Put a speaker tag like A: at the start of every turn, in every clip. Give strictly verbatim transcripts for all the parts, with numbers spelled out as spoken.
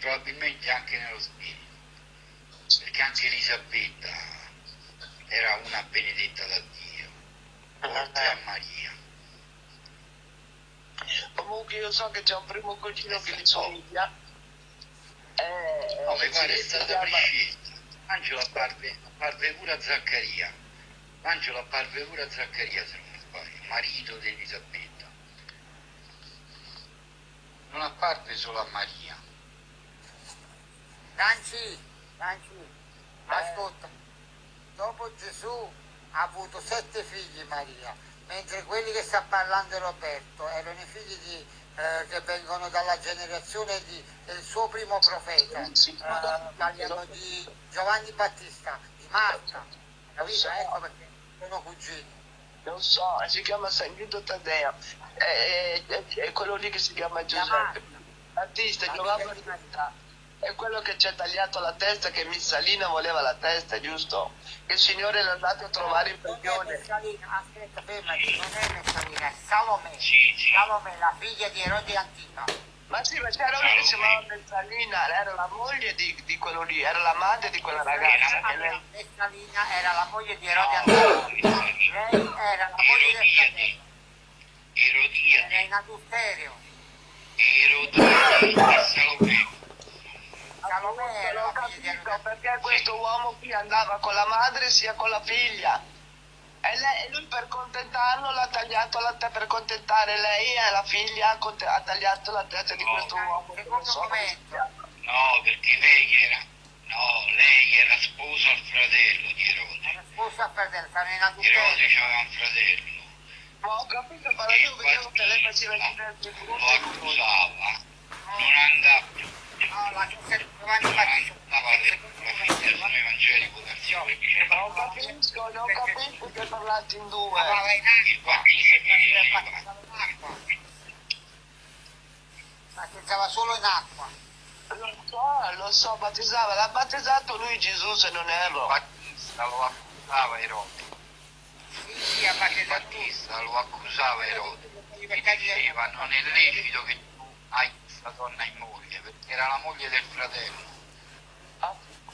A: probabilmente anche nello spirito, perché anche Elisabetta era una benedetta da Dio, oltre a Maria.
B: Comunque io so che c'è un primo cugino che gli somiglia. Eh,
A: no, mi pare è
B: si
A: stata
B: chiama...
A: prescelta. Angelo apparve, apparve pure a Zaccaria. Angelo apparve pure a Zaccaria, se non mi sbaglio, marito di Elisabetta. Non apparve solo a Maria.
C: Nanci, Nanci, ascolta, dopo Gesù ha avuto sette figli Maria, mentre quelli che sta parlando Roberto erano i figli di, eh, che vengono dalla generazione di, del suo primo profeta, eh, parliamo di Giovanni Battista, di Marta, capito? Ecco perché sono cugini.
B: Non so, si chiama San Guido Taddeo, è, è, è quello lì che si chiama Giuseppe Battista, Giovanni Battista, è quello che ci ha tagliato la testa, che Missalina voleva la testa, giusto? Che il Signore l'ha andato a trovare in prigione.
C: Aspetta, fermati, non è Messalina, è Salome,
A: Sì, sì.
C: Salome, la figlia di Erode Antipa.
B: Ma sì, ma c'era una che si chiamava Messalina, era la moglie di, di quello lì, era la madre di quella ragazza. E lei...
C: Messalina era la moglie di Erode Antipa, lei era la moglie del fratello,
A: Erodiade,
C: era in adulterio.
A: Erodiade e Salome.
C: Salome era
B: Non
C: la figlia di Erode
B: capisco
C: Antipa.
B: perché questo uomo qui andava con la madre sia con la figlia. E, lei, e lui per contentarlo l'ha tagliato la testa, per contentare lei e la figlia ha tagliato la testa di questo uomo.
C: Secondo momento.
A: No, perché lei era, no, lei era sposa al fratello di Erode.
C: Era sposa al fratello, stavano in
A: Erode
C: adulterio.
A: aveva un fratello.
B: Ma ho capito, ma io vedevo che lei faceva i diversi
A: Lo accusava, non andava,
C: No, la chiesa di Giovanni
A: non
C: Battista.
A: andava la federazione evangelico del Signore, perché
B: non capisco, non capisco che parlate in due.
C: Lavava in
A: il
C: acqua,
A: bambino
C: faceva
A: veniva.
C: battezzare in acqua. Battezzava solo in acqua.
B: Lo so, lo so, battezzava, l'ha battezzato lui Gesù se non erro.
A: Battista lo accusava Erode.
C: Sì, sì, ha battezzato lui.
A: Battista lo accusava Erode.
C: I
A: E
C: peccati del-
A: diceva non è lecito che tu hai questa donna in moglie, perché era la moglie del fratello.
B: Ah,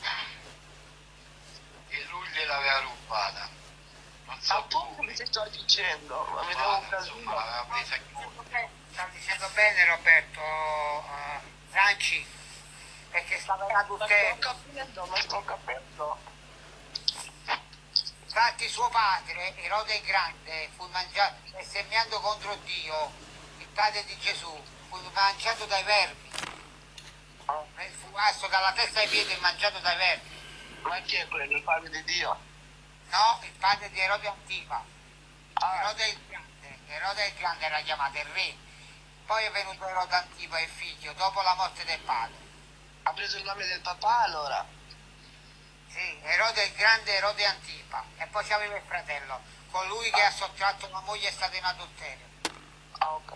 A: E lui gliel'aveva rubata. Non so
B: appunto
A: come.
B: ti sto dicendo, ma mi devo
A: Ma,
B: un
A: insomma,
B: casino.
A: l'aveva presa in moglie.
C: Sta dicendo bene Roberto uh, Zanci, perché stava in
B: Ma sto
C: adulterio.
B: capendo, ma sto capendo.
C: Infatti suo padre, Erode il Grande, fu mangiato, bestemmiando contro Dio, il padre di Gesù, fu mangiato dai vermi. Fu messo dalla testa ai piedi e mangiato dai vermi.
B: Ma chi è quello, il padre di Dio?
C: No, il padre di Erode Antipa.
B: Ah,
C: Erode il Grande, Erode il Grande era chiamato il re. Poi è venuto Erode Antipa, il figlio, dopo la morte del padre.
B: ha preso il nome del papà allora?
C: Sì, Erode il Grande, Erode Antipa. E poi c'aveva il fratello, colui che ha sottratto la moglie è stato in adulterio.
B: Ah, ok.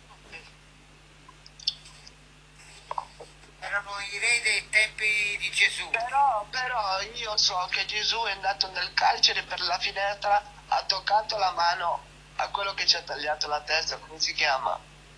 C: Erano i re dei tempi di Gesù.
B: Però, però io so che Gesù è andato nel carcere per la finestra, ha toccato la mano a quello che ci ha tagliato la testa, come si chiama?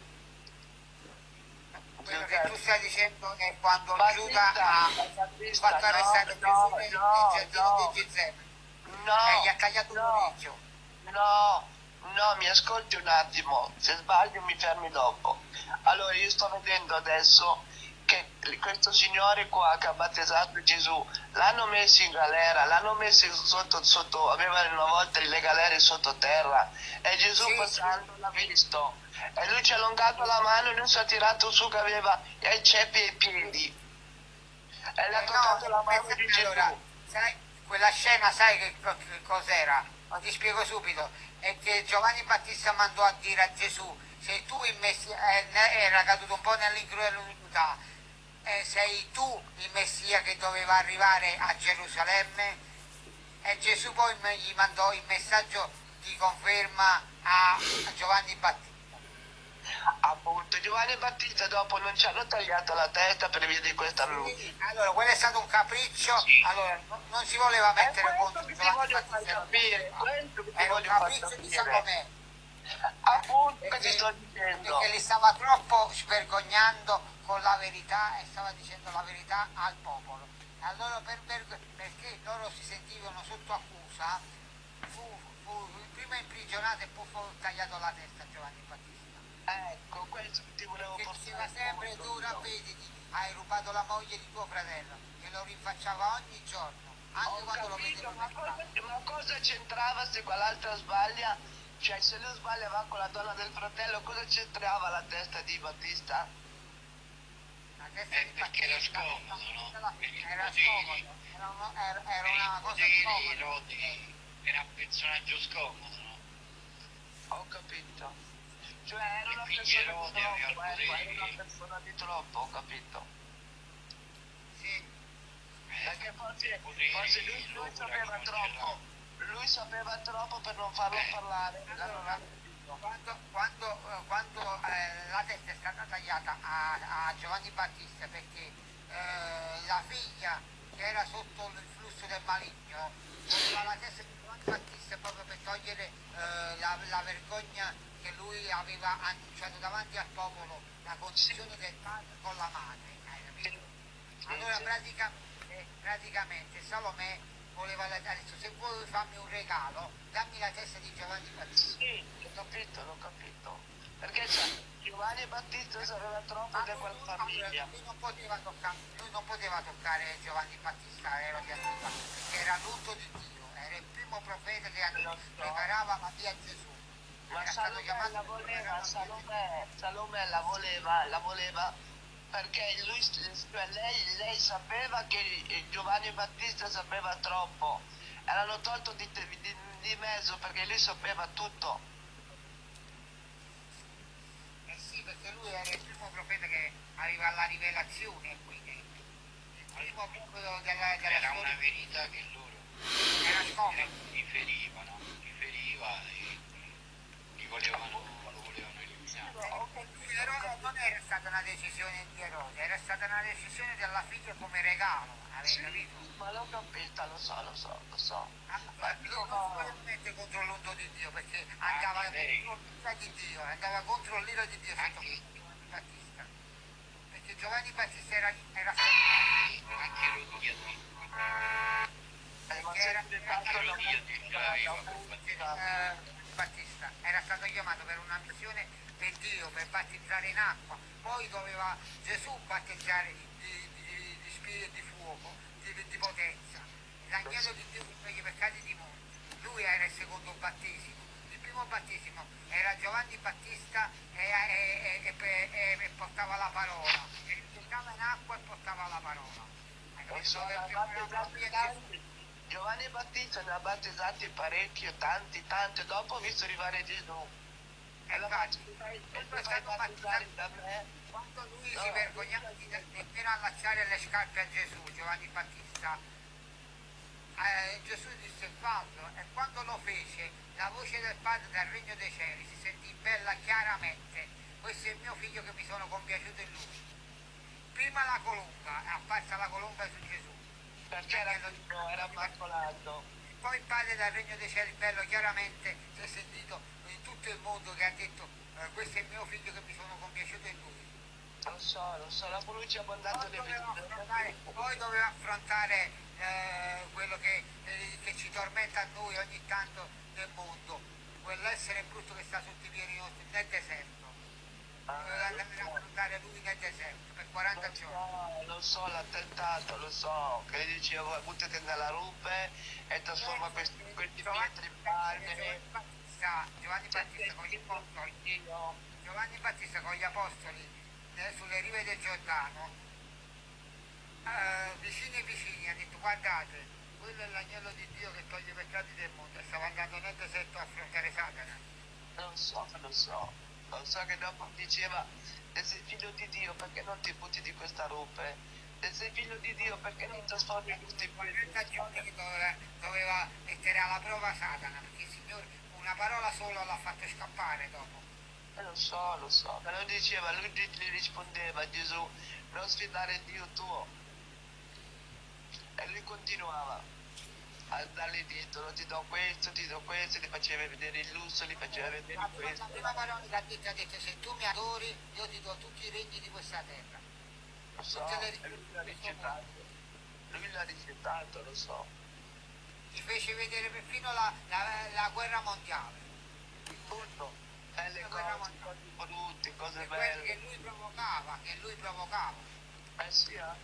C: Quello che tu stai dicendo è quando
B: Battista,
C: Giuda ha
B: Battista,
C: fatto arrestare
B: no,
C: Gesù nel
B: no,
C: nel giardino
B: no.
C: di Getsemani
B: No,
C: e gli ha tagliato un
B: no,
C: orecchio.
B: no, no, mi ascolti un attimo, se sbaglio mi fermi dopo. Allora io sto vedendo adesso che questo signore qua che ha battezzato Gesù l'hanno messo in galera, l'hanno messo sotto, sotto, aveva una volta le galere sottoterra e Gesù
C: Sì,
B: passando l'ha visto e lui ci ha allungato la mano e lui si è tirato su che aveva i ceppi ai piedi e le ha
C: Eh,
B: toccato
C: no,
B: la mano di Gesù.
C: allora, sai, quella scena sai che, co- che cos'era? Ma ti spiego subito. È che Giovanni Battista mandò a dire a Gesù, sei tu il Messia, eh, ne- era caduto un po' nell'incredulità, eh, sei tu il Messia che doveva arrivare a Gerusalemme? E Gesù poi me- gli mandò il messaggio di conferma a, a Giovanni Battista.
B: Appunto, Giovanni Battista dopo non ci hanno tagliato la testa per via di questa luce.
C: Sì, allora, quello è stato un capriccio,
A: Sì.
C: allora, non, non si voleva mettere
B: questo
C: contro
B: che ti
C: Giovanni
B: voglio far
C: Battista.
B: capire, questo che ti
C: Era un
B: voglio far
C: capriccio di
B: capire.
C: Salomè.
B: Appunto che ti
C: perché,
B: sto dicendo.
C: perché li stava troppo svergognando con la verità e stava dicendo la verità al popolo. E allora per, per- perché loro si sentivano sotto accusa, fu, fu prima imprigionato e poi fu tagliato la testa a Giovanni Battista.
B: Ecco, questo che ti volevo
C: Che diceva
B: portare.
C: sempre tu ravvediti, hai rubato la moglie di tuo fratello, che lo rinfacciava ogni giorno, anche
B: Ho
C: quando lo
B: capito,
C: vedeva
B: ma
C: per
B: cosa,
C: strada.
B: ma cosa c'entrava se quell'altra sbaglia? Cioè, se lui sbagliava con la donna del fratello, cosa c'entrava la testa di Battista?
C: La testa
A: Eh,
C: di
A: perché era
C: Battista
A: scomodo, no? Per i
C: era
A: poteri,
C: scomodo, era, uno- era- era
A: per i
C: una cosa
A: poteri
C: scomoda.
A: Rodi era un personaggio scomodo, no?
B: Ho capito. Cioè, era
A: E
B: una
A: quindi
B: persona di
A: Erode aveva
B: troppo, ecco, era una
A: poteri.
B: persona di troppo, ho capito.
C: Sì,
B: Perché
A: Eh,
B: forse,
A: poteri,
B: forse lui, lui
A: l'opera che
B: sapeva
A: non ce
B: troppo,
A: l'ha.
B: lui sapeva troppo per non farlo
A: Eh,
B: parlare. L'hanno
C: allora,
B: capito.
C: quando, quando, eh, quando, eh, la testa è stata tagliata a, a Giovanni Battista perché eh, la figlia che era sotto il flusso del maligno voleva la testa di Giovanni Battista proprio per togliere eh, la, la vergogna che lui aveva annunciato davanti al popolo, la condizione del padre con la madre, hai capito? Allora praticamente, praticamente Salomè voleva la- ha detto se vuoi farmi un regalo dammi la testa di Giovanni Battista.
B: Sì, l'ho capito, l'ho capito. Perché cioè, Giovanni Battista sapeva troppo
C: Ma
B: di
C: lui,
B: quella
C: lui-
B: famiglia.
C: lui non poteva toccare, lui non poteva toccare Giovanni Battista, Erode Antipa, perché era l'unto di Dio, era il primo profeta che
B: Lo so.
C: preparava la via a Gesù.
B: Ma
C: Era stato
B: Salomè
C: chiamato
B: la
C: per
B: voleva,
C: preparare la via a Gesù.
B: Salomè, Salomè la voleva, la voleva perché lui, cioè lei, lei sapeva che eh, Giovanni Battista sapeva troppo. E l'hanno tolto di, di, di mezzo perché lui sapeva tutto.
C: Eh sì, perché lui era il primo profeta che aveva la rivelazione qui dentro. Il primo proprio della, della
A: era una
C: storia
A: verità che loro
C: era scomodo.
A: riferivano, riferiva e li volevano, lo volevano eliminare.
C: Erode non era stata una decisione di Erode, era stata una decisione della figlia come regalo, avevi capito?
B: Ma l'ho capita, lo so, lo so, lo so. Ma
C: Allora, lui
B: io
C: non si poteva mettere contro l'unto di Dio perché andava
A: Anche lei.
C: contro l'ira di Dio, andava contro l'ira di Dio sotto
A: Anche-
C: Giovanni Battista. Perché Giovanni Battista era, era stato
A: anche Rodia di
B: eh, ma
C: perché era,
B: sempre
C: era
B: tanto
C: stato
B: la
A: Rodia di ce l'aveva per
B: musica.
C: eh, Battista era stato chiamato per una missione per Dio, per battezzare in acqua, poi doveva Gesù battezzare di, di, di, di spirito e di fuoco, di, di potenza. L'agnello di Dio che toglie i peccati di molti. Lui era il secondo battesimo. Il primo battesimo era Giovanni Battista e, e, e, e, e portava la parola, e gettava in acqua e portava la parola. Hai
B: Non
C: capito?
B: so, ne
C: Doveva
B: ha
C: preparare la
B: battezzati
C: via di Gesù.
B: tanti. Giovanni Battista ne ha battezzati parecchio, tanti, tanti. Dopo ho visto arrivare Gesù. E la
C: Infatti,
B: faccio, e
C: quando
B: tu
C: è
B: fai
C: stato
B: battezzare
C: battezzato,
B: da me?
C: quando lui
B: No,
C: si vergognava di nemmeno allacciare le scarpe a Gesù, Giovanni Battista, eh, Gesù disse fallo e quando lo fece la voce del Padre dal regno dei cieli si sentì bella chiaramente, questo è il mio figlio che mi sono compiaciuto in lui. Prima la colomba, è apparsa la colomba su Gesù,
B: perché era piccolo, era immacolato.
C: poi il Padre dal regno dei cieli bello chiaramente si è sentito in tutto il mondo che ha detto eh, questo è il mio figlio che mi sono compiaciuto in lui.
B: Lo so, lo so, la produce abbondante
C: Poi
B: le
C: doveva
B: vite.
C: affrontare, poi doveva affrontare eh, quello che, eh, che ci tormenta a noi ogni tanto nel mondo, quell'essere brutto che sta sotto i piedi nostri nel deserto. Doveva andare a affrontare lui nel deserto per quaranta
B: Lo
C: giorni.
B: so, lo so, l'attentato, lo so, che diceva buttati nella rupe e trasforma questi, questi pietre in pane.
C: Giovanni Battista, Giovanni Battista con gli apostoli, Giovanni Battista con gli apostoli eh, sulle rive del Giordano, eh, vicini e vicini, ha detto guardate, quello è l'agnello di Dio che toglie i peccati del mondo e stava andando nel deserto a affrontare Satana.
B: Lo so, lo so, lo so che dopo diceva se sei figlio di Dio perché non ti butti di questa rupe? Se sei figlio di Dio perché non trasformi questi
C: quaranta giorni
B: pietre?
C: che doveva, doveva mettere alla prova Satana, perché il Signore una parola sola l'ha fatto scappare dopo.
B: Eh, lo so, lo so, me lo diceva, lui gli gli rispondeva Gesù, non sfidare Dio tuo. E lui continuava. a dargli titolo, ti do questo, ti do questo, gli faceva vedere il lusso, gli faceva vedere
C: La prima,
B: questo.
C: la prima parola che ha detto, ha detto se tu mi adori io ti do tutti i regni di questa terra.
B: Lo so,
C: Tutte le
B: e lui l'ha
C: di questo
B: rifiutato.
C: mondo.
B: Lui l'ha rifiutato, lo so.
C: Ti fece vedere perfino la, la, la guerra mondiale.
B: Tutto. E le
C: La guerra
B: cose,
C: mondiale.
B: cose brutte, cose
C: Che quelli che
B: belle.
C: lui provocava, che lui provocava.
B: Eh sì, eh.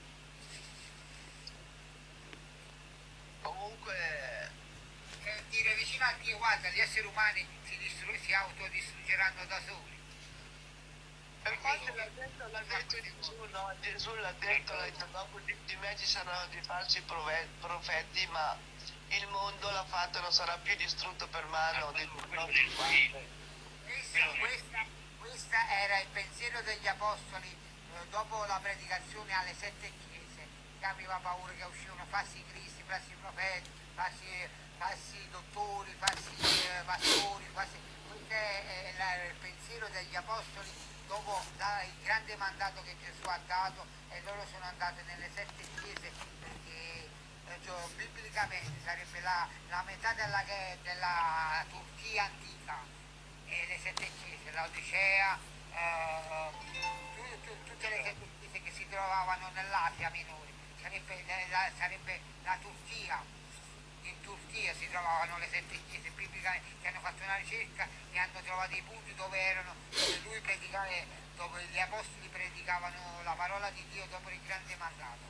B: Comunque,
C: E dire vicino a Dio, guarda, gli esseri umani si, distru- si autodistruggeranno da soli.
B: per quanto l'ha detto, l'ha detto Gesù, no? Gesù l'ha detto, l'ha detto, dopo di, di me ci saranno dei falsi prove- profeti, ma il mondo l'ha fatto e non sarà più distrutto per mano del nostro Padre.
C: Questa, questa, questa era il pensiero degli apostoli eh, dopo la predicazione alle sette chiese, che aveva paura che uscivano falsi cristi, falsi profeti, falsi, falsi dottori, falsi eh, pastori, falsi... questo è, è la- il pensiero degli apostoli dopo da- il grande mandato che Gesù ha dato, e loro sono andate nelle sette chiese perché eh, cioè, biblicamente sarebbe la, la metà della, della Turchia antica, e le sette chiese, l'Odicea, eh, tu- tu- tutte le sette chiese che si trovavano nell'Asia minore, sarebbe la, sarebbe la Turchia. In Turchia si trovavano le sette chiese bibliche che hanno fatto una ricerca e hanno trovato i punti dove erano, dove lui predicava, dove gli apostoli predicavano la parola di Dio dopo il grande mandato.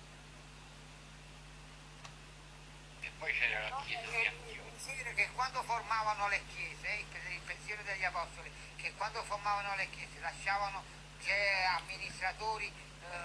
A: E poi c'era la chiesa di
C: E il
A: Antiochia.
C: pensiero che quando formavano le chiese, il pe- il pensiero degli apostoli, che quando formavano le chiese lasciavano cioè, amministratori eh,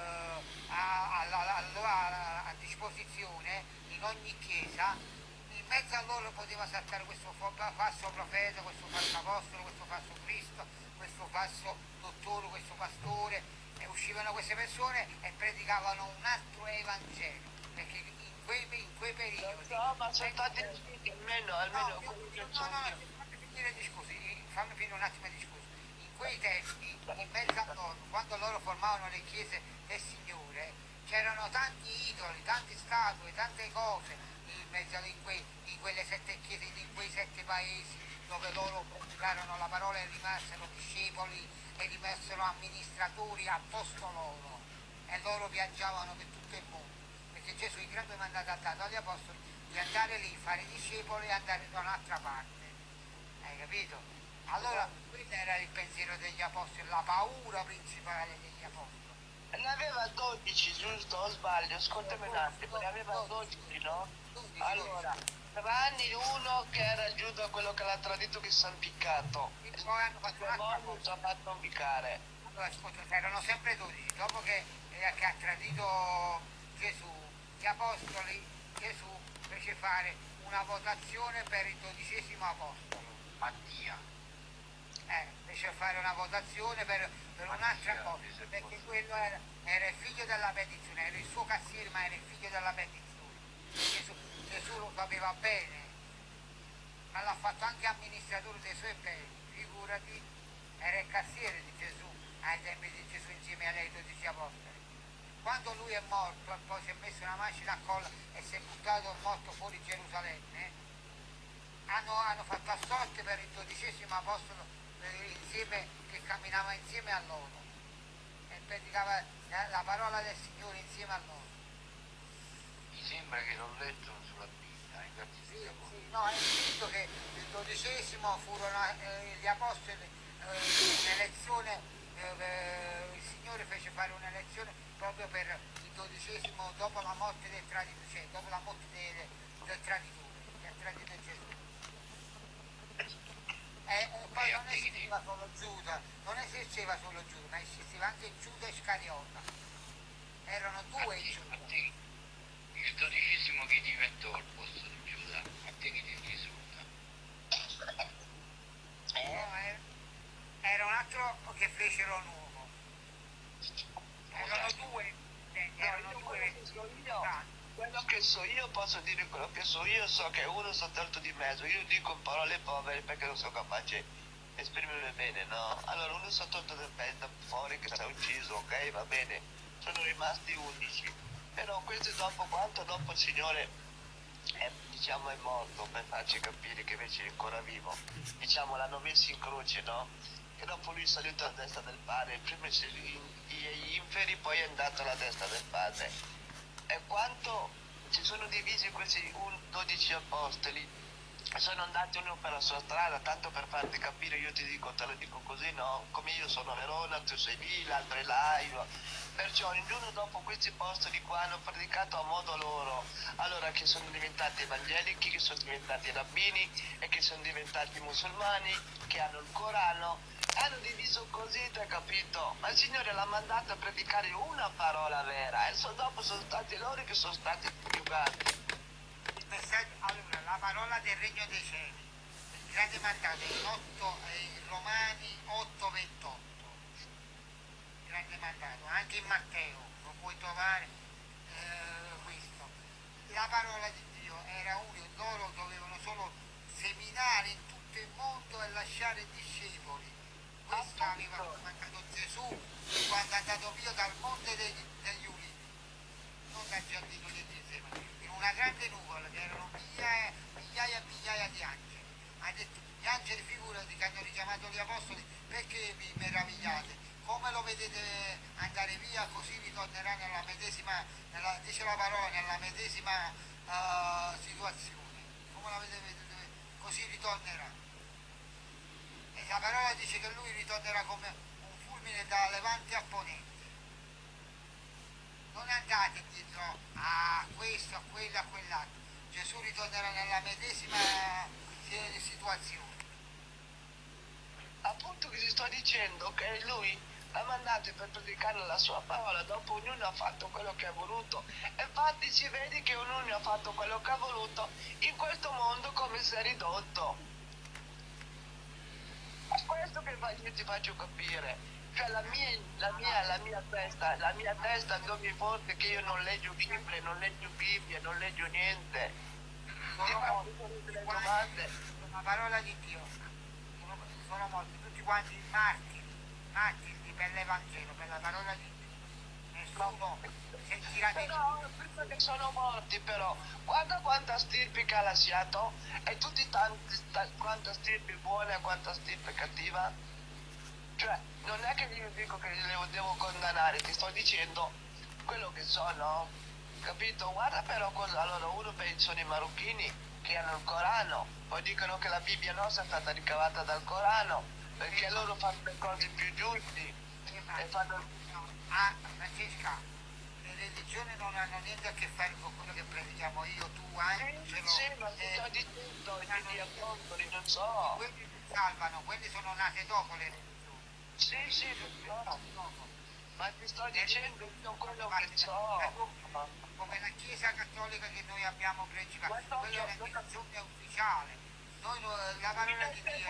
C: a, alla- alla- a disposizione in ogni chiesa, in mezzo a loro poteva saltare questo fo- falso profeta, questo falso apostolo, questo falso Cristo, questo falso dottore, questo pastore, e uscivano queste persone e predicavano un altro Evangelo, perché in quei, in quei periodi...
B: No, ma sono stati riusciti, almeno, almeno
C: No, io-
B: quello che
C: io- no,
B: so
C: no,
B: io.
C: fammi finire il discorso, eh, fammi finire un attimo il discorso. In quei tempi, in mezzo a loro, quando loro formavano le chiese del Signore, c'erano tanti idoli, tante statue, tante cose in mezzo a- in, quei- in quelle sette chiese, in quei sette paesi dove loro predicarono la parola e rimasero discepoli e rimasero amministratori a posto loro, e loro viaggiavano per tutto il mondo, perché Gesù il grande mandato ha dato agli apostoli di andare lì, fare i discepoli e andare da un'altra parte. Hai capito? Allora, questo era il pensiero degli apostoli, la paura principale degli apostoli.
B: Ne aveva dodici, giusto? O sbaglio? Ascoltami un attimo, ne aveva dodici, no?
C: dodici,
B: Allora, tranne uno che era Giuda, quello che l'ha tradito, che si è impiccato.
C: E poi hanno fatto
B: Due
C: un'altra
B: mogli ci
C: cosa.
B: ha fatto impiccare.
C: Allora, ascolta, erano sempre dodici. Dopo che, eh, che ha tradito Gesù, gli apostoli, Gesù fece fare una votazione per il dodicesimo apostolo.
A: Mattia.
C: Eh, fece fare una votazione per, per un'altra cosa, perché quello era, era il figlio della benedizione, era il suo cassiere, ma era il figlio della benedizione. Gesù, Gesù lo sapeva bene, ma l'ha fatto anche amministratore dei suoi beni, figurati, era il cassiere di Gesù ai tempi di Gesù insieme ai dodici apostoli. Quando lui è morto e poi si è messo una macina a colla e si è buttato morto fuori Gerusalemme, hanno, hanno fatto a sorte per il dodicesimo apostolo eh, insieme, che camminava insieme a loro e predicava la, la parola del Signore insieme a loro.
A: Mi sembra che l'ho letto sulla Bibbia, infatti
C: Sì,
A: si chiama.
C: sì, no, è scritto che il dodicesimo furono eh, gli apostoli, eh, un'elezione, eh, eh, il Signore fece fare un'elezione proprio per il dodicesimo dopo la morte del traditore, cioè dopo la morte del, del traditore, che ha tradito Gesù. E, e poi non esisteva solo Giuda, non esisteva solo Giuda, ma esisteva anche Giuda Iscariota. Erano due
A: A te,
C: Giuda.
A: a te, il dodicesimo che diventò al posto di Giuda, a te che ti risulta?
C: No, era, era un altro che fecero un uomo. Erano due, eh, erano
B: io
C: due
B: quello che so io,
C: tanti.
B: quello che so io posso dire quello che so io, so che uno sta tolto di mezzo, io dico in parole povere perché non sono capace di esprimere bene, no? Allora uno sta tolto da mezzo fuori, che si è ucciso, ok, va bene, sono rimasti undici, però questo dopo quanto dopo il Signore è, diciamo, è morto, per farci capire che invece è ancora vivo. Diciamo, l'hanno messo in croce, no? E dopo lui è salito alla destra del padre, prima gli inferi, poi è andato alla destra del padre. E quanto si sono divisi questi dodici apostoli, sono andati ognuno per la sua strada, tanto per farti capire, io ti dico, te lo dico così, no? Come io sono a Verona, tu sei lì, l'altro è là, io... Perciò ognuno dopo questi apostoli qua hanno predicato a modo loro, allora che sono diventati evangelici, che sono diventati rabbini e che sono diventati musulmani, che hanno il Corano, hanno diviso così, tu hai capito? Ma il Signore l'ha mandato a predicare una parola vera e so, dopo sono stati loro che sono stati più grandi.
C: Il messaggio, allora, la parola del regno dei cieli, il grande mandato in otto, eh, Romani otto ventotto, grande mandato, anche in Matteo lo puoi trovare, eh, questo. La parola di Dio era unica, loro dovevano solo seminare in tutto il mondo e lasciare discepoli. Questo aveva mandato Gesù quando è andato via dal monte degli, degli ulivi, non dal giardino di Getsemani, in una grande nuvola che erano migliaia, migliaia e migliaia di angeli. Ha detto, gli angeli figurati che hanno richiamato gli apostoli, perché vi meravigliate? Come lo vedete andare via, così ritornerà nella medesima, nella, dice la parola, nella medesima uh, situazione. Come la vedete, così ritornerà. E la parola dice che lui ritornerà come un fulmine da levante a ponente. Non andate dietro a questo, a quello, a quell'altro. Gesù ritornerà nella medesima situazione.
B: Appunto che ti sto dicendo che lui l'ha mandato per predicare la sua parola, dopo ognuno ha fatto quello che ha voluto. E infatti si vede che ognuno ha fatto quello che ha voluto in questo mondo come si è ridotto. È questo che io ti faccio capire. Cioè la mia, la mia, la mia testa, la mia testa dorme forte che io non leggo Bibbia, non leggo Bibbia, non leggo niente.
C: Sono morti, le domande. La parola di Dio, sono, sono morti tutti quanti martiri, martiri per l'Evangelo, per la parola di Dio. Nessuno sentirà di
B: Però prima che sono morti però, guarda quanta stirpe che ha lasciato e tutti tanti, quanta stirpe buona e quanta stirpe cattiva. Cioè, non è che io dico che li devo condannare, ti sto dicendo quello che sono, capito? Guarda però cosa, allora uno pensano i marocchini che hanno il Corano, poi dicono che la Bibbia nostra è stata ricavata dal Corano, perché loro fanno le cose più giuste e fanno...
C: Ah, Francesca, le religioni non hanno niente a che fare con quello che predichiamo io, tu, Angelo.
B: Sì, sì, ma ti sto dicendo, gli apostoli, non so.
C: Quelli si salvano, quelli sono nate dopo le religioni.
B: Sì, sì, no. Ma ti sto dicendo io quello che so.
C: Come la Chiesa Cattolica che noi abbiamo principato, quella è una religione ufficiale. Noi la parola di Dio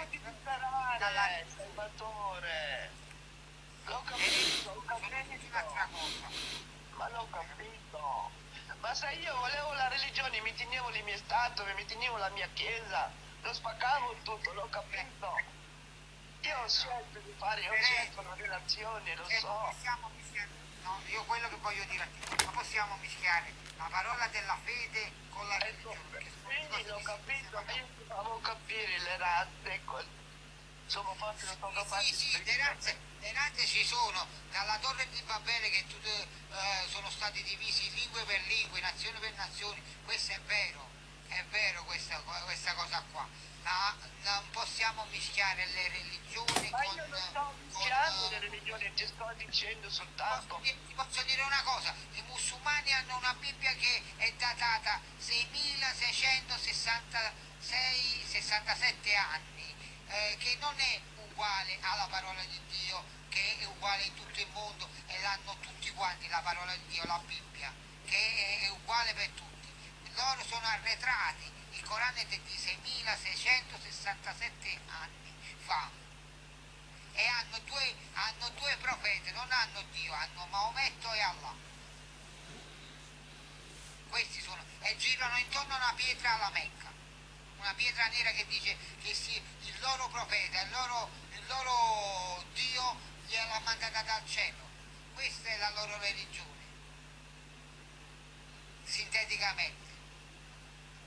B: è Salvatore. L'ho capito, l'ho capito.
C: Un'altra cosa.
B: Ma l'ho capito. Ma se io volevo la religione, mi tenevo le mie statue, mi tenevo la mia chiesa, lo spaccavo tutto, l'ho capito. Io ho scelto di fare, ho scelto una relazione, lo so.
C: Possiamo mischiare, no, io quello che voglio dire a te, ma possiamo mischiare la parola della fede con la religione.
B: Quindi l'ho capito, ma io ti facevo capire le razze, insomma forse non sono capace
C: sì, sì, le razze, le razze ci sono, dalla torre di Babele che tutte, eh, sono stati divisi lingue per lingue, nazione per nazione, questo è vero, è vero questa, questa cosa qua. Ma non possiamo mischiare le religioni
B: ma
C: con...
B: io non sto mischiando
C: con,
B: le religioni, ti sto dicendo soltanto...
C: Posso, ti posso dire una cosa, i musulmani hanno una Bibbia che è datata seimilaseicentosessantasei sessantasette anni, eh, che non è uguale alla parola di Dio, che è uguale in tutto il mondo e l'hanno tutti quanti la parola di Dio, la Bibbia, che è, è uguale per tutti. Loro sono arretrati. Il Corano è di seimilaseicentosessantasette anni fa e hanno due, hanno due profeti, non hanno Dio, hanno Maometto e Allah. Questi sono, e girano intorno a una pietra alla Mecca, una pietra nera che dice che si, il loro profeta, il loro, il loro Dio gliel'ha mandata dal cielo. Questa è la loro religione, sinteticamente.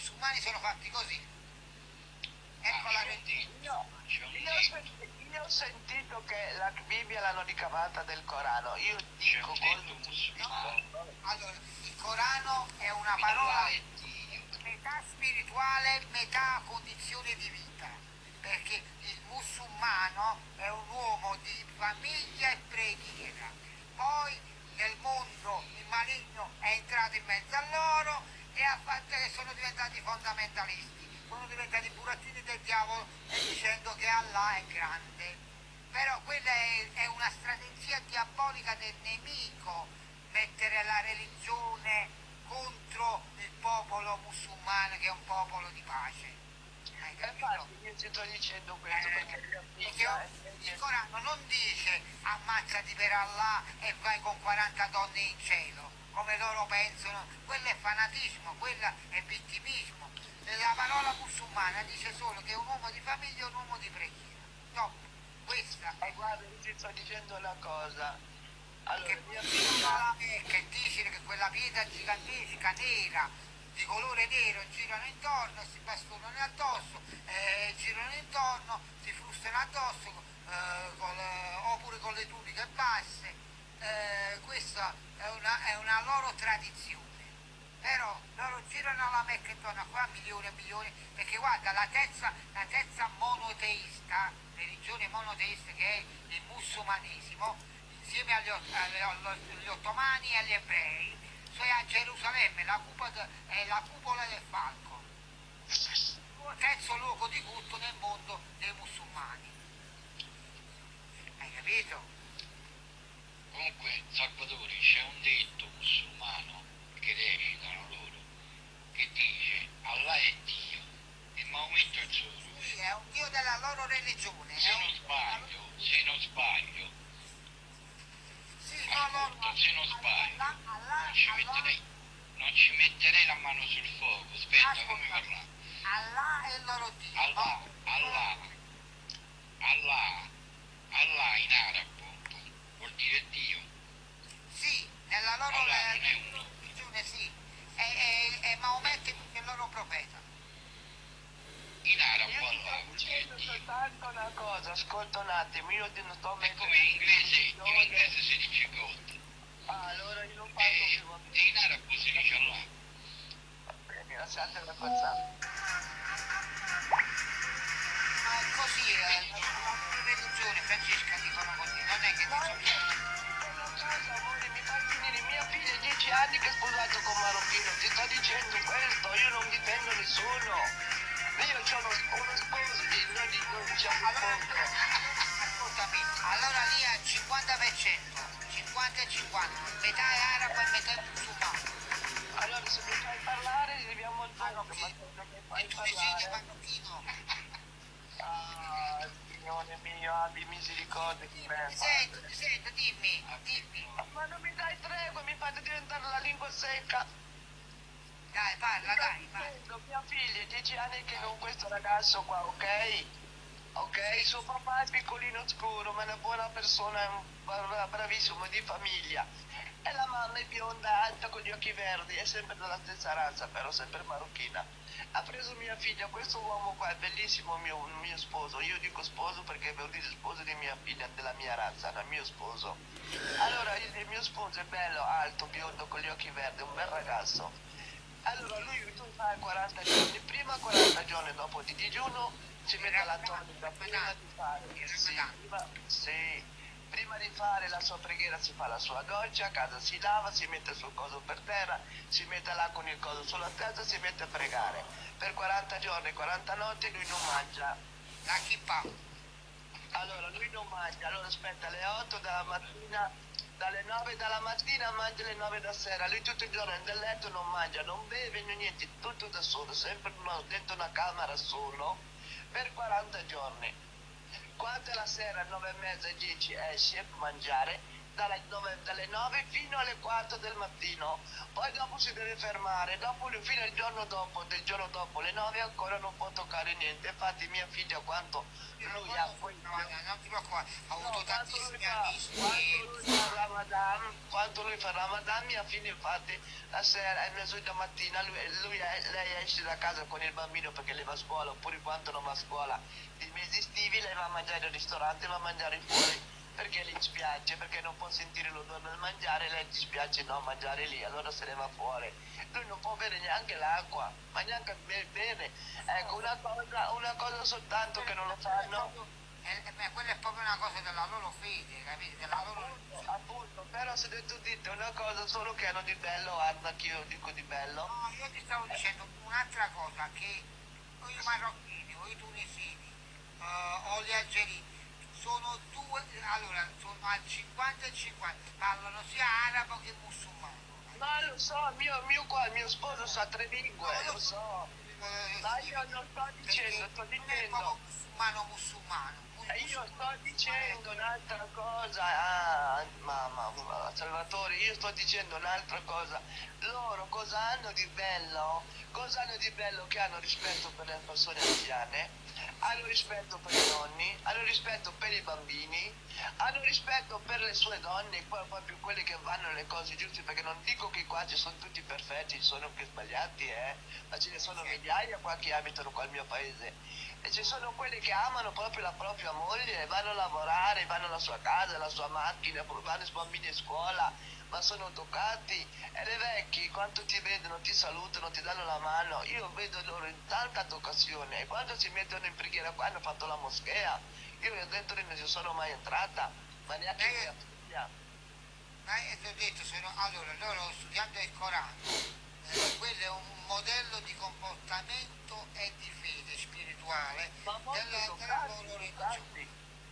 C: musulmani sono fatti così. Ecco
A: Ah,
C: la
A: c'è un detto,
B: Io,
A: c'è un
B: io ho
A: detto,
B: senti- io ho sentito che la Bibbia l'hanno ricavata del Corano. Io
A: c'è
B: dico
A: un detto
B: col-
A: musulmano,
C: Allora, il Corano è una
A: Allah
C: parola
A: è Dio.
C: metà spirituale, metà condizione di vita, perché il musulmano è un uomo di famiglia e preghiera. Poi nel mondo il maligno è entrato in mezzo a loro e ha fatto che sono diventati fondamentalisti, sono diventati burattini del diavolo e dicendo che Allah è grande. Però quella è, è una strategia diabolica del nemico, mettere la religione contro il popolo musulmano che è un popolo di pace. Hai capito?
B: Infatti io ti sto dicendo questo perché mia
C: Perché
B: figlia è-
C: il Corano non dice ammazzati per Allah e vai con quaranta donne in cielo, come loro pensano, quello è fanatismo, quello è vittimismo. La parola musulmana dice solo che è un uomo di famiglia e un uomo di preghiera. No, questa
B: Ma guarda, io ti sto dicendo una cosa. Allora,
C: che
B: mia
C: poi
B: figlia,
C: la Mecca e dice che quella pietra gigantesca nera di colore nero girano intorno e si bastonano addosso, eh, girano intorno, si frustano addosso eh, col- oppure con le tuniche basse. Eh, questa è una, è una loro tradizione. Però loro girano alla Mecca intorno a qua milioni e milioni, perché guarda la terza, la terza monoteista, religione monoteista che è il musulmanesimo, insieme agli, ot- agli- agli ottomani e agli ebrei, cioè a Gerusalemme la cupola, è la cupola del falco, il terzo luogo di culto nel mondo dei musulmani. Hai capito?
A: Comunque, Salvatore, c'è un detto musulmano che recitano loro, che dice Allah è Dio e Maometto è il suo
C: Sì,
A: profeta.
C: è un dio della loro religione.
A: Se
C: È
A: non
C: un...
A: sbaglio, se non sbaglio,
C: Sì, no, no, no.
A: ascolta, se non sbaglio,
C: Allah, Allah,
A: non ci
C: Allah,
A: metterei, non ci metterei la mano sul fuoco. Aspetta, fammi
C: ascolta,
A: parlare.
C: Allah è il loro dio.
A: Allah, Allah, Allah, Allah in arabo vuol dire Dio.
C: Sì, nella loro
A: Allah non è un
C: loro
A: nome.
C: religione sì. È, è, è Maometto il loro profeta.
A: In arabo
B: io ti
A: Allah
B: sto
A: vuol dire
B: dicendo
A: Dio.
B: soltanto una cosa, ascolta un attimo, io ti non sto
A: È
B: mettendo
A: come in inglese, in inglese si dice God.
B: Ah, allora io non
A: E,
B: parlo più, va
A: e in arabo si dice Allah.
B: bene, lasciate la cosa.
C: Ma è così, eh, la loro religione, Francesca, dicono così, non è che
B: Ma
C: dicono...
B: una cosa, amore, mi fai finire, mia figlia ha dieci anni che è sposato con marocchino, ti sto dicendo questo, io non difendo nessuno. Io ho uno, uno sposo di noi di dodici anni contro.
C: Ascoltami, allora lì è il cinquanta per cento, cinquanta e cinquanta, metà è arabo e metà è musulmano.
B: Allora se mi fai parlare arriviamo al punto, ma
C: Marocchino.
B: se non mi
C: E
B: fai
C: tu mi sei
B: parlare...
C: marocchino.
B: Ah, Signore mio, abbi misericordia di me.
C: Ti sento, ti sento, dimmi, dimmi.
B: Ma non mi dai tregua, mi fate diventare la lingua secca.
C: Dai, parla, dai, parla.
B: Dicendo, mia figlia ha dieci anni che con questo ragazzo qua, ok? Ok, suo papà è piccolino scuro, ma è una buona persona, è un bra- bravissimo di famiglia. E la mamma è bionda, alta, con gli occhi verdi, è sempre della stessa razza, però sempre marocchina. Ha preso mia figlia, questo uomo qua è bellissimo, mio, mio sposo. Io dico sposo perché vuol dire sposo di mia figlia, della mia razza, non mio sposo. Allora, il, il mio sposo è bello, alto, biondo, con gli occhi verdi, un bel ragazzo. Allora lui tu fai quaranta giorni, prima quaranta giorni dopo di digiuno si mette alla tonica prima di fare sì, prima, sì, prima di fare la sua preghiera si fa la sua doccia, a casa si lava, si mette sul coso per terra, si mette là con il coso sulla testa, si mette a pregare. Per quaranta giorni, quaranta notti lui non mangia.
C: La kippa.
B: Allora lui non mangia, allora aspetta alle otto della mattina, dalle nove della mattina mangia alle nove da sera, lui tutto il giorno nel letto non mangia, non beve né niente, tutto da solo, sempre dentro una camera solo, per quaranta giorni. Quando è la sera, nove e mezza, dieci, esce per mangiare, dalle nove, dalle nove fino alle quattro del mattino, poi dopo si deve fermare, dopo fino al giorno dopo, del giorno dopo, le nove ancora non può toccare niente. Infatti mia figlia quanto lui ha poi
C: non ti preoccupare, ho avuto
B: no, quanto lui
C: tantissimi
B: fa,
C: amici
B: quanto lui
C: che
B: fa il Ramadan, quanto lui fa il Ramadan, mia figlia infatti la sera e mezzogiorno mattina lui, lui, lei esce da casa con il bambino perché lei va a scuola, oppure quando non va a scuola i mesi estivi lei va a mangiare al ristorante, va a mangiare fuori perché le dispiace, perché non può sentire l'odore del mangiare, lei dispiace no mangiare lì, allora se ne va fuori. Lui non può bere neanche l'acqua, ma neanche bene. Ecco, una cosa, una cosa soltanto che non lo fanno.
C: Eh, beh, quella è proprio una cosa della loro fede, capite? Della loro
B: Appunto, appunto, però se tu dite una cosa solo che hanno di bello, guarda che io dico di bello.
C: no, io ti stavo dicendo un'altra cosa, che o i marocchini, o i tunisini, eh, o gli algerini, sono due, allora, sono al cinquanta e cinquanta, parlano sia arabo che musulmano.
B: Ma lo so, mio, mio qua, il mio sposo sa tre lingue,
C: No,
B: lo so.
C: Eh,
B: Ma io non sto dicendo, sto
C: non è
B: dicendo.
C: proprio musulmano musulmano.
B: E io sto dicendo un'altra cosa, ah, mamma, Salvatore, io sto dicendo un'altra cosa. Loro cosa hanno di bello? Cosa hanno di bello che hanno rispetto per le persone anziane? Hanno rispetto per i nonni, hanno rispetto per i bambini, hanno rispetto per le sue donne, proprio quelle che vanno le cose giuste, perché non dico che qua ci sono tutti perfetti, ci sono anche sbagliati, eh, ma ce ne sono migliaia qua che abitano qua al mio paese. E ci sono quelli che amano proprio la propria moglie, vanno a lavorare, vanno alla sua casa, alla sua macchina, vanno i bambini a scuola, ma sono toccati. E le vecchie, quando ti vedono, ti salutano, ti danno la mano. Io vedo loro in tanta occasione. E quando si mettono in preghiera, qua hanno fatto la moschea. Io dentro non ci sono mai entrata, ma neanche mia figlia.
C: Ma io ti ho detto, sono, allora, loro studiando il Corano, eh, quello è un modello di comportamento e di fede spirituale
B: Ma molto
C: della, della
B: toccati,
C: loro religione.
B: toccati.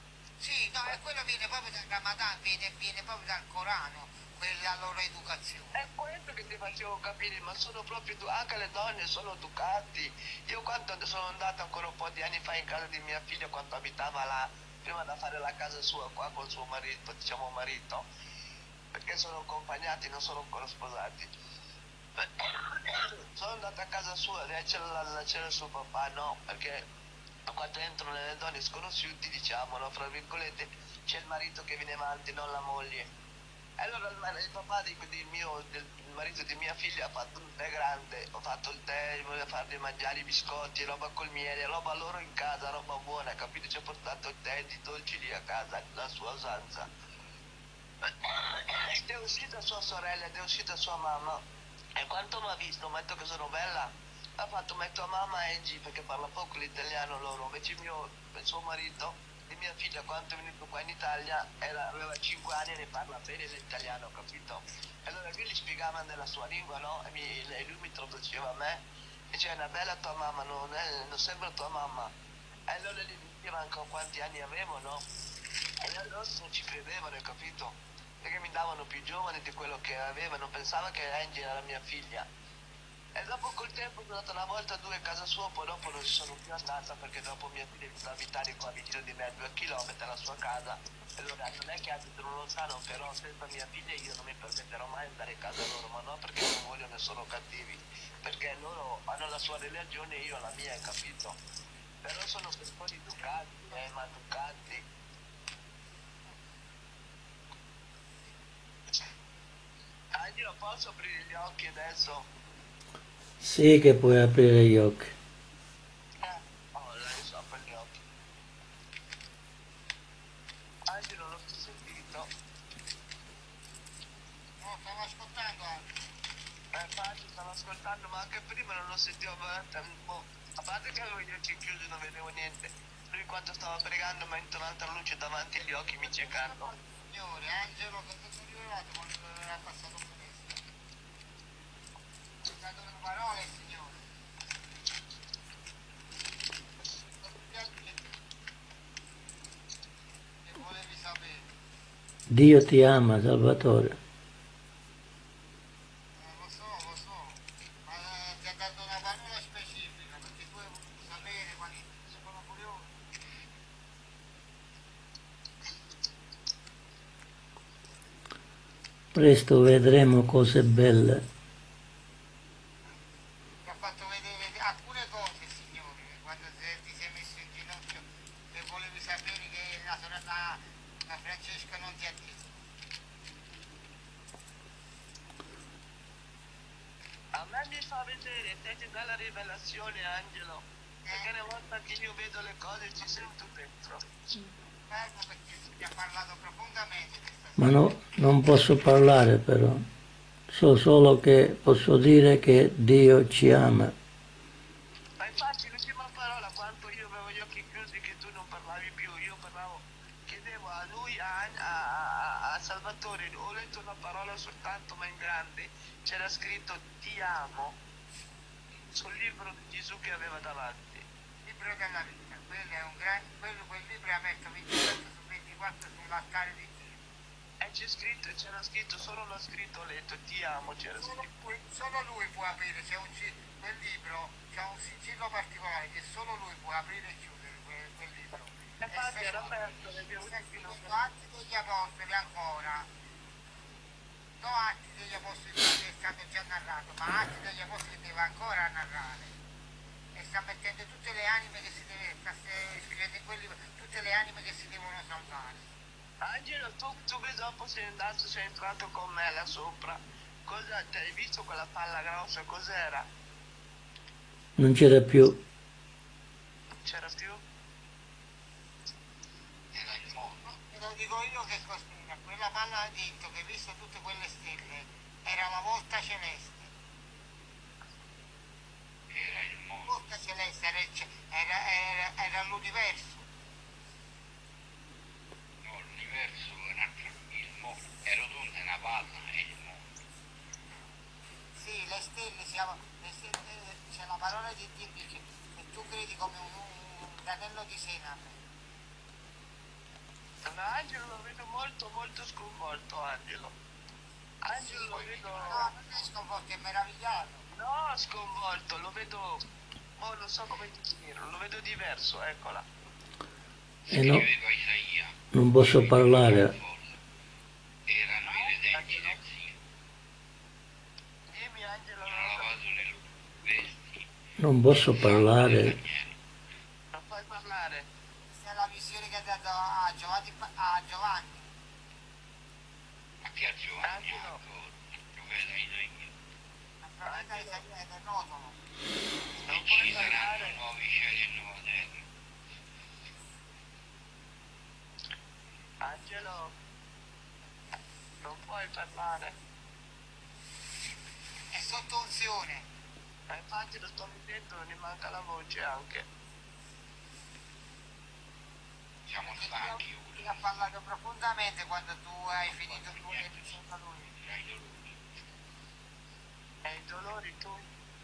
C: Sì, no, e quello viene proprio dal Ramadan, viene, viene proprio dal Corano, quella loro educazione.
B: È questo che ti facevo capire, ma sono proprio tu, anche le donne sono educati. Io quando sono andata ancora un po' di anni fa in casa di mia figlia, quando abitava là, prima da fare la casa sua qua col suo marito, diciamo marito, perché sono accompagnati, non sono ancora sposati. Sono andata a casa sua, c'era, c'era il suo papà, no, perché quando entrano le donne sconosciute, diciamolo, fra virgolette, c'è il marito che viene avanti, non la moglie. E allora il, il papà di, di mio, del il marito di mia figlia ha fatto un tè grande, ho fatto il tè, voleva fargli mangiare i biscotti, roba col miele, roba loro in casa, roba buona, capito? Ci ha portato il tè di dolci lì a casa, la sua usanza. Ed è uscita sua sorella, ed è uscita sua mamma. E quanto mi ha visto, mi ha detto che sono bella, ha fatto metto a mamma Angie perché parla poco l'italiano loro, invece mio, il suo marito di mia figlia quando è venuto qua in Italia era, aveva cinque anni e ne parla bene l'italiano, capito? E allora lui gli spiegava nella sua lingua, no? E, mi, e lui mi traduceva a me, e diceva una bella tua mamma, non, è, non sembra tua mamma. E allora gli diceva anche quanti anni avevo, no? E allora non ci credevano, hai capito? Perché mi davano più giovane di quello che avevano, pensava che Angie era la mia figlia. E dopo col tempo sono andata una volta o due a casa sua, poi dopo non ci sono più andata perché dopo mia figlia è venuta a abitare qua vicino di me a due chilometri alla sua casa. E allora non è che abitano lontano, però senza mia figlia io non mi permetterò mai di andare a casa loro, ma no perché non vogliono, sono cattivi, perché loro hanno la sua religione e io la mia, hai capito? Però sono persone educati, eh, ma educati. Ah, io posso aprire gli occhi adesso?
D: Sì che puoi aprire gli occhi.
B: Eh, oh, lei so per gli occhi. Anche non l'ho più sentito.
C: No, stavo ascoltando anche.
B: Eh, infatti stavo ascoltando, ma anche prima non lo sentivo veramente. Boh. A parte che avevo gli occhi chiusi, non vedevo niente. Lui quando stava pregando mi ha intonato la luce davanti agli occhi, mi ciecando.
C: Signore, Angelo, che ti sono rivelato quando era passato questo? C'è dato una parola, Signore. Che volevi sapere?
D: Dio ti ama, Salvatore.
C: Eh, lo so, lo so, ma eh, ti ha dato una parola specifica perché tu hai voluto sapere quali sono curioso.
D: Presto vedremo cose belle.
C: Ti ha fatto vedere alcune cose, Signore, quando te- ti sei messo in ginocchio e volevi sapere che la sorella la Francesca non ti ha detto.
B: A me mi fa vedere, te ti dà la rivelazione, Angelo. Perché una volta che io vedo le cose ci sento dentro.
C: Bello perché ti ha parlato profondamente di questa
D: Ma no, non posso parlare però. So solo che posso dire che Dio ci ama.
B: Ma infatti l'ultima parola, quando io avevo gli occhi chiusi che tu non parlavi più, io parlavo, chiedevo a lui, a, a- a- a Salvatore, ho letto una parola soltanto ma in grande, c'era scritto ti amo sul libro di Gesù che aveva davanti.
C: libro della vita. Quello è un gran, quello, quel libro è aperto ventiquattro su ventiquattro sull'altare di Dio.
B: E c'è scritto, c'era scritto, solo l'ho scritto, ho letto, ti amo, c'era
C: Solo
B: scritto.
C: lui, solo lui può aprire, c'è un, ci- quel libro, c'è un sigillo particolare che solo lui può aprire e chiudere quel, quel libro.
B: E infatti era aperto, ne abbiamo
C: Sta
B: visto
C: scrivendo Atti degli Apostoli ancora, non Atti degli Apostoli che è stato già narrato, ma Atti degli Apostoli che deve ancora narrare. E sta mettendo tutte le anime che si deve, sta scrivendo in quel libro, tutte le anime che si devono salvare.
B: Angelo, tu, tu che dopo sei andato, sei entrato con me là sopra, cosa, ti hai visto quella palla grossa, cos'era?
D: Non c'era più.
B: Non c'era più?
A: Era il mondo.
C: Te lo dico io che cos'era, quella palla dentro che hai visto tutte quelle stelle, era la volta celeste.
A: Era il
C: La
A: mondo.
C: volta celeste era, il ce- era, era, era l'universo.
A: No, l'universo è un altro. Il mondo. È rotonda, è una palla, è il mondo.
C: Sì, le stelle, siamo, le stelle, c'è la parola di Dio che dice che tu credi come un, un, un anello di senape.
B: Ma Angelo lo vedo molto molto sconvolto, Angelo. Angelo lo vedo...
C: No, non è sconvolto, è meravigliato.
B: No, sconvolto, lo vedo... Oh, non so come definirlo, lo vedo diverso, eccola.
D: E no,
A: Scriveva Isaia.
D: non posso parlare.
A: Erano i redenti del Dio.
B: Dimmi, Angelo,
A: Hanno
B: non,
A: lavato le loro vesti.
D: Non posso parlare.
B: non fai parlare.
C: Questa è la visione che ha dato a Giovanni, a Giovanni.
A: Ma che a Giovanni
B: Angelo.
A: ancora? Il profeta Isaia.
C: La profeta Isaia è del rotolo.
B: Non
A: E
B: puoi
A: ci saranno
B: parlare.
A: nuovi cieli e nuova terra.
B: Angelo, non puoi parlare.
C: È sotto unzione.
B: Ma infatti lo sto vedendo, ne manca la voce anche.
A: Siamo
C: Perché
A: stanchi,
C: Dio
A: Udo.
C: ti ha parlato profondamente quando tu hai finito il tuo letto sotto lui.
A: Hai dolori.
B: E i dolori tu?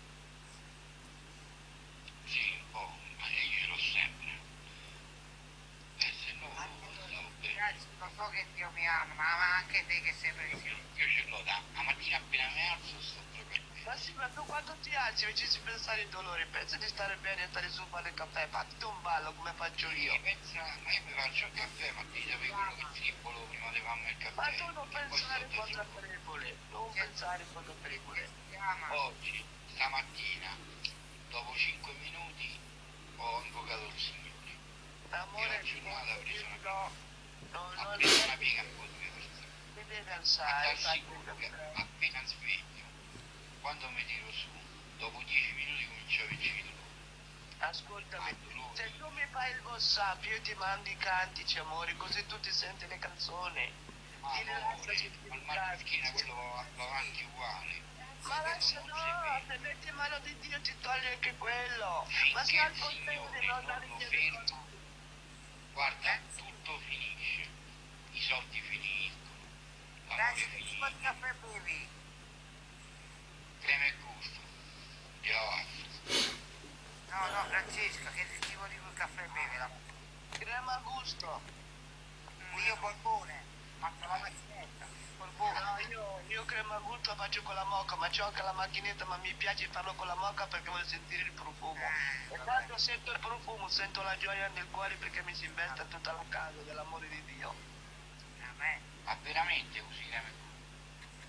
A: Sì, un po', ma io ce l'ho sempre. E se no, stavo bene.
C: Grazie, lo so che Dio mi ama, ma anche te che sei prezioso.
A: Io ce l'ho da la mattina appena mi alzo sto proprio bene.
B: Ma sì, ma tu quando ti alzi invece di pensare ai dolori, pensa di stare bene e stare su a fare il caffè, fatti un ballo come faccio io.
A: Io pensa, ma io mi faccio il caffè, ma devi sapere quello che tripolo prima di farmi il caffè.
B: Ma tu non
A: E poi
B: pensare
A: sto da
B: cosa
A: solo.
B: frevole, non pensare cosa frevole.
C: Ti ama.
A: Oggi, stamattina, dopo cinque minuti, ho invocato il Signore.
B: L'amore
A: la giornata ha preso una
B: no, no,
A: Ha
B: non
A: preso una piega un po' diversa.
B: ti deve
A: Ma
B: alzare,
A: ti
B: fai
A: assicuro
B: il
A: che
B: caffè.
A: appena sveglio, quando mi tiro su, dopo dieci minuti comincio a vincere i dolori.
B: Ascoltami,
A: Ah, dolori.
B: se tu mi fai il WhatsApp io ti mando i cantici amore, così tu ti senti le canzoni.
A: Ah,
B: Ti rilassati
A: amore,
B: più
A: ma il
B: i
A: mal di
B: cantici.
A: schiena quello va va avanti uguale.
B: Ma lascia
A: Non
B: no,
A: si
B: se metti in mano di Dio ti toglie anche quello. Ma
A: Finché
B: se al
A: il
B: contrario
A: Signore
B: di non
A: non
B: andare
A: lo
B: dietro
A: ferma, guarda, tutto finisce. I soldi finiscono, l'amore
C: Grazie, che tipo di
A: finisce,
C: caffè bevi?
A: crema e gusto. Dio,
C: No, no, Francesco, che tipo di caffè bevi? La...
B: crema a gusto.
C: Io borbone, faccio la macchinetta, borbone.
B: No, io, io crema a gusto faccio con la moca, ma c'ho anche la macchinetta, ma mi piace farlo con la moca perché voglio sentire il profumo.
C: Eh,
B: E quando sento il profumo sento la gioia nel cuore perché mi si investe tutta la casa dell'amore di Dio.
C: a me.
A: ma veramente così crema e gusto?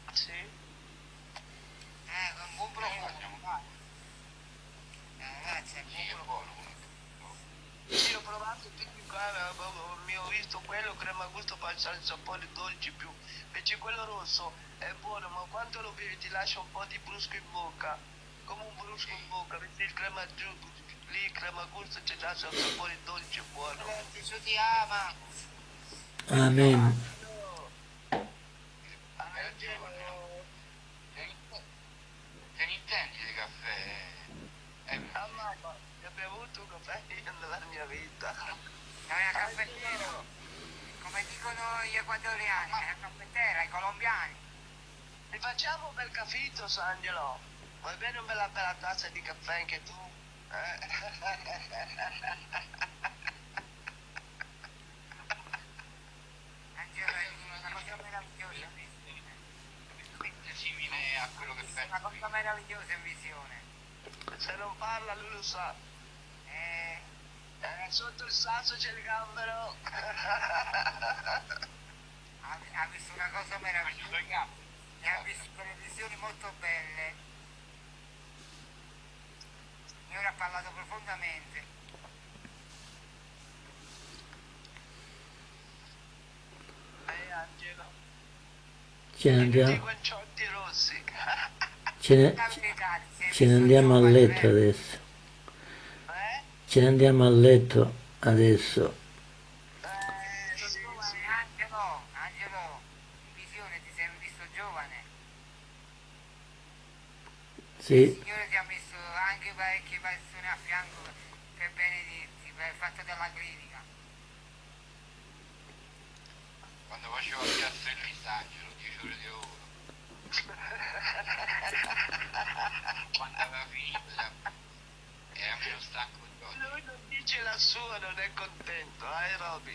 B: Sì.
C: Eh, con buon profumo. Vai. Eh, grazie,
A: Sì, è
C: buon
A: buono.
B: Sì, ho provato tutti qua, mi ho visto quello crema gusto per il sapore dolce più. Invece quello rosso è buono, ma quando lo bevi ti lascia un po' di brusco in bocca. Come un brusco in bocca, invece il crema giù, lì crema gusto ti lascia un sapore dolce buono.
C: profumo. Gesù ti ama.
D: Amen.
B: Angelo,
A: Te ne intendi di caffè? Eh,
B: ah mamma, ne ho bevuto un caffè io nella mia vita.
C: Sei una caffettiera. Come dicono gli ecuadoriani, è una caffettiera, i colombiani.
B: Rifacciamo un bel caffito, Angelo. Vuoi bene una bella, bella tazza di caffè anche tu? Eh?
C: Angelo è una cosa meravigliosa in visione.
A: è simile a quello che
C: Una
A: penso
C: cosa meravigliosa in visione.
B: Se non parla lui lo sa.
C: Eh,
B: Eh, sotto il sasso c'è il gambero.
C: ha, ha visto una cosa meravigliosa e ha visto delle visioni molto belle. E ora ha parlato profondamente.
B: Eh, Angelo.
D: Ce ne
B: I
D: andiamo,
B: guanciotti rossi.
D: ce ne,
C: La verità, si è
D: ce ne
C: visto
D: andiamo a
C: giovane,
D: letto
C: eh?
D: adesso.
B: Eh?
D: Ce ne andiamo a letto adesso.
B: Eh,
C: Visto
B: sì,
C: giovane,
B: sì.
C: Angelo, Angelo, in visione ti sei visto giovane. Il
D: Sì,
C: Signore ti ha messo anche parecchie persone a fianco per benedirti, per il fatto della clinica.
A: quando facevo il piastrellista Angelo, dieci ore di lavoro. Quando aveva finito, sai, era meno stanco di oggi.
B: Lui non dice la sua, non è contento, eh Roby?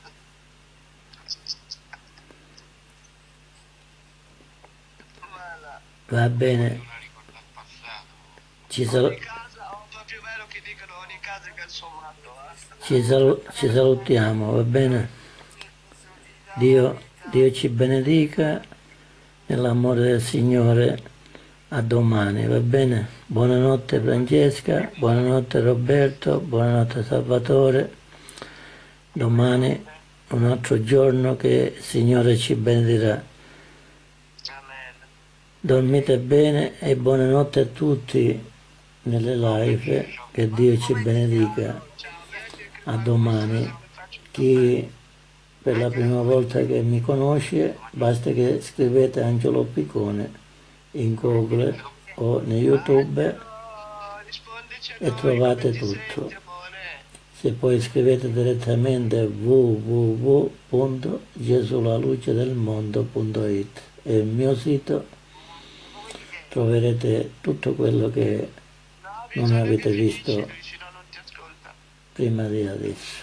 B: Voilà.
D: va bene.
A: Una ricorda il passato.
D: Ci, salu-
B: Ogni casa, oh, fa più bello che dicono ogni casa che il suo matto, eh?
D: ci salu- ci salutiamo, va bene? Dio, Dio ci benedica nell'amore del Signore. A domani, va bene? Buonanotte Francesca, buonanotte Roberto, buonanotte Salvatore. Domani un altro giorno che il Signore ci benedirà.
B: Amen.
D: Dormite bene e buonanotte a tutti nelle live. Che Dio ci benedica. A domani. Chi per la prima volta che mi conosce, basta che scrivete Angelo Piccone in Google o in YouTube
B: Oh, rispondici a
D: e
B: noi,
D: trovate
B: come ti
D: tutto.
B: senti, amore?
D: Se poi scrivete direttamente w w w punto gesulalucedelmondo punto it è il mio sito, troverete tutto quello che
B: No,
D: non
B: bisogna
D: avete
B: che finisci,
D: visto
B: lui, se no non ti ascolta.
D: prima di adesso.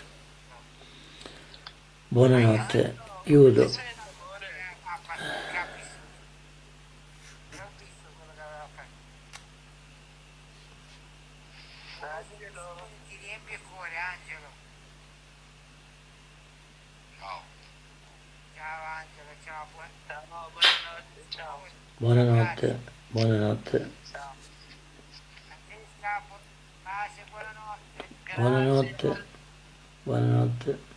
D: Buonanotte, chiudo.
B: Ti senti, amore?
C: Papà, che ha visto? Che ha visto quello che aveva fatto?
B: Angelo.
C: Ti riempie il cuore, Angelo.
A: Ciao.
C: Ciao Angelo, ciao, buon...
B: Ciao, buonanotte, ciao.
D: Buonanotte, buonanotte,
B: Ciao.
C: Francesca, bu- pace, buonanotte.
D: buonanotte, buonanotte.